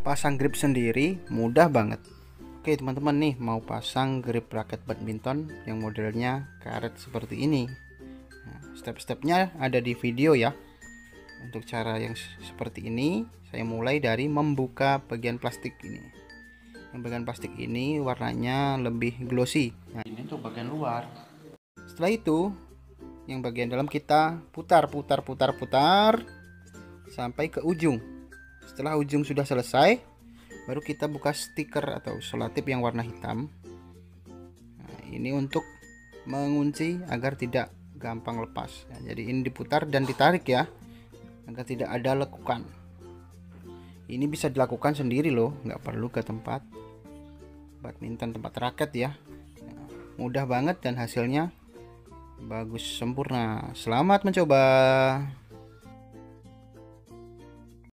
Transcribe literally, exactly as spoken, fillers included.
pasang grip sendiri mudah banget. Oke teman-teman, nih mau pasang grip raket badminton yang modelnya karet seperti ini. Nah, step-stepnya ada di video ya. Untuk cara yang seperti ini, saya mulai dari membuka bagian plastik ini. Yang bagian plastik ini warnanya lebih glossy. Nah, ini untuk bagian luar. Setelah itu, yang bagian dalam kita putar, putar, putar, putar sampai ke ujung. Setelah ujung sudah selesai, baru kita buka stiker atau selotip yang warna hitam. Nah, ini untuk mengunci agar tidak gampang lepas. Nah, jadi ini diputar dan ditarik ya, agar tidak ada lekukan. Ini bisa dilakukan sendiri loh, nggak perlu ke tempat badminton, tempat raket ya. Nah, mudah banget dan hasilnya bagus sempurna. Selamat mencoba.